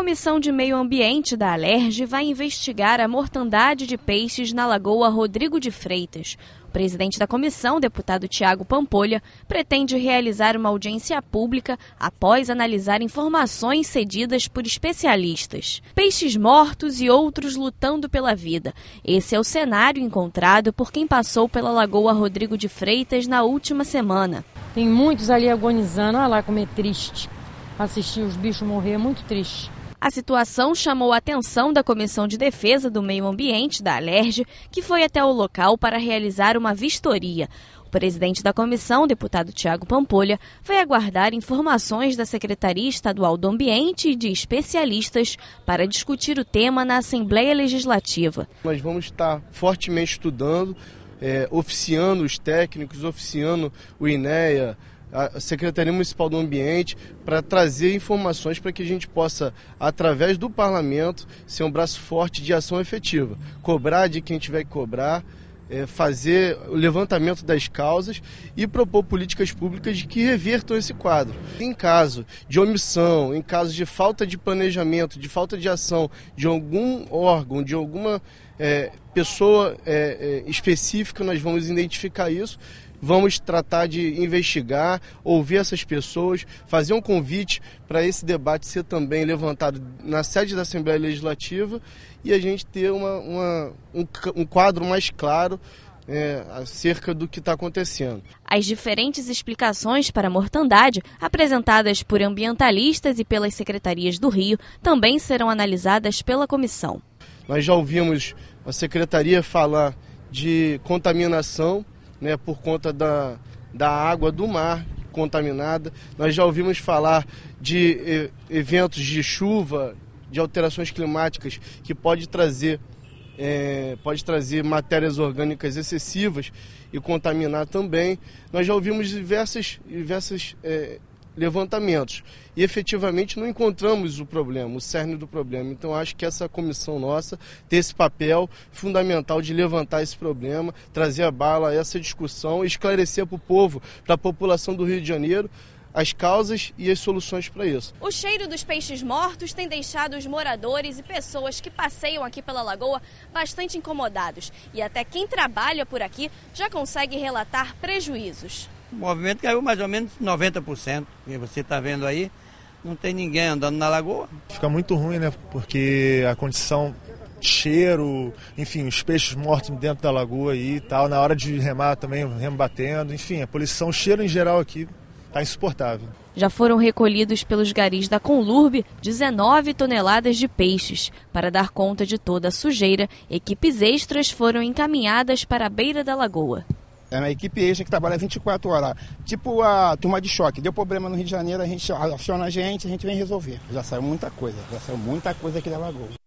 Comissão de Meio Ambiente da Alerj vai investigar a mortandade de peixes na Lagoa Rodrigo de Freitas. O presidente da comissão, deputado Tiago Pampolha, pretende realizar uma audiência pública após analisar informações cedidas por especialistas. Peixes mortos e outros lutando pela vida. Esse é o cenário encontrado por quem passou pela Lagoa Rodrigo de Freitas na última semana. Tem muitos ali agonizando, olha lá como é triste. Assistir os bichos morrer é muito triste. A situação chamou a atenção da Comissão de Defesa do Meio Ambiente da Alerj, que foi até o local para realizar uma vistoria. O presidente da comissão, deputado Tiago Pampolha, vai aguardar informações da Secretaria Estadual do Ambiente e de especialistas para discutir o tema na Assembleia Legislativa. Nós vamos estar fortemente estudando, oficiando os técnicos, oficiando o INEA, a Secretaria Municipal do Ambiente, para trazer informações para que a gente possa, através do parlamento, ser um braço forte de ação efetiva. Cobrar de quem tiver que cobrar, fazer o levantamento das causas e propor políticas públicas que revertam esse quadro. Em caso de omissão, em caso de falta de planejamento, de falta de ação de algum órgão, de alguma pessoa específica, nós vamos identificar isso. Vamos tratar de investigar, ouvir essas pessoas, fazer um convite para esse debate ser também levantado na sede da Assembleia Legislativa e a gente ter um quadro mais claro acerca do que está acontecendo. As diferentes explicações para a mortandade, apresentadas por ambientalistas e pelas secretarias do Rio, também serão analisadas pela comissão. Nós já ouvimos a secretaria falar de contaminação, por conta da água do mar contaminada. Nós já ouvimos falar de eventos de chuva, de alterações climáticas, que pode trazer matérias orgânicas excessivas e contaminar também. Nós já ouvimos diversos levantamentos e efetivamente não encontramos o problema, o cerne do problema. Então acho que essa comissão nossa tem esse papel fundamental de levantar esse problema, trazer à baila essa discussão, esclarecer para o povo, para a população do Rio de Janeiro, as causas e as soluções para isso. O cheiro dos peixes mortos tem deixado os moradores e pessoas que passeiam aqui pela lagoa bastante incomodados. E até quem trabalha por aqui já consegue relatar prejuízos. O movimento caiu mais ou menos 90%, que você está vendo aí, não tem ninguém andando na lagoa. Fica muito ruim, porque a condição, cheiro, enfim, os peixes mortos dentro da lagoa aí e tal, na hora de remar também, remo batendo, enfim, a poluição, o cheiro em geral aqui está insuportável. Já foram recolhidos pelos garis da Conlurb 19 toneladas de peixes. Para dar conta de toda a sujeira, equipes extras foram encaminhadas para a beira da lagoa. É uma equipe extra que trabalha 24 horas. Tipo a turma de choque. Deu problema no Rio de Janeiro, a gente aciona a gente vem resolver. Já saiu muita coisa aqui da lagoa.